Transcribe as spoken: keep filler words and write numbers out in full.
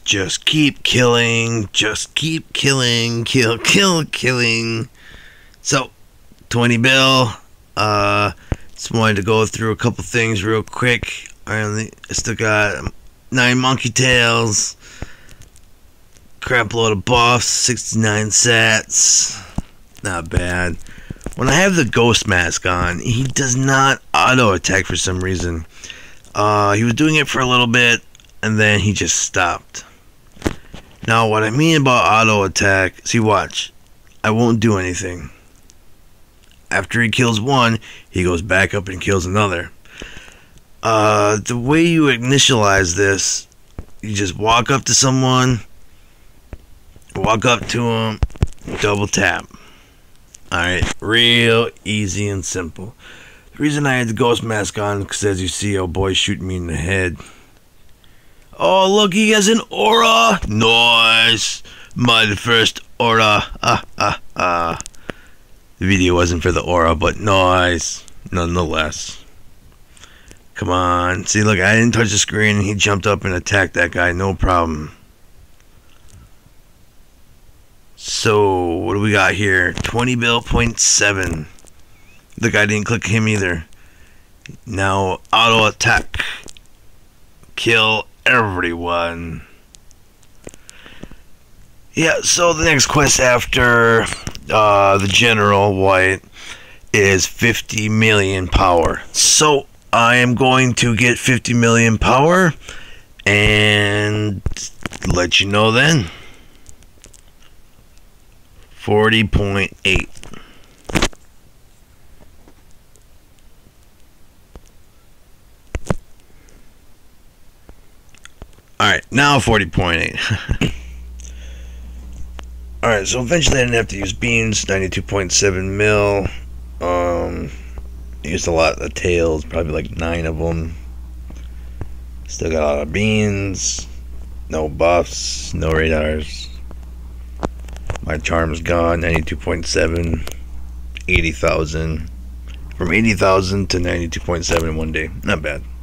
just keep killing, just keep killing, kill, kill, killing. So, twenty bill. Uh, just wanted to go through a couple things real quick. I only I still got nine monkey tails, crap load of buffs, sixty-nine sats. Not bad. When I have the ghost mask on, he does not auto attack for some reason. Uh, he was doing it for a little bit, and then he just stopped. Now, what I mean about auto attack, see, watch. I won't do anything. After he kills one, he goes back up and kills another. Uh, the way you initialize this, you just walk up to someone, walk up to him, double tap. Alright, real easy and simple. The reason I had the ghost mask on, because as you see, old boy shooting me in the head. Oh, look, he has an aura! Nice! My first aura. Ah, ah, ah. The video wasn't for the aura, but nice. Nonetheless. Come on. See, look, I didn't touch the screen, and he jumped up and attacked that guy. No problem. So, what do we got here? twenty bill point seven. Look, I didn't click him either. Now, auto attack. Kill everyone. Yeah, so the next quest after uh, the General White is fifty million power. So, I am going to get fifty million power and let you know then. forty point eight. Alright, now forty point eight. Alright, so eventually I didn't have to use beans. ninety-two point seven mil. Um, used a lot of the tails, probably like nine of them. Still got a lot of beans. No buffs, no radars. My charm's gone. ninety-two point seven. eighty thousand. From eighty thousand to ninety-two point seven in one day. Not bad.